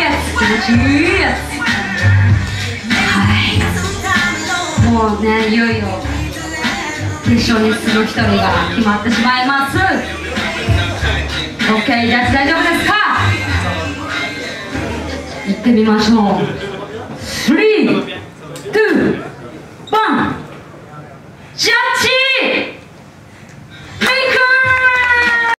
やつ、気持ちいいやつ。はい、もうね、いよいよ決勝に進む1人が決まってしまいます。 OK、じゃあ大丈夫ですか。行ってみましょう。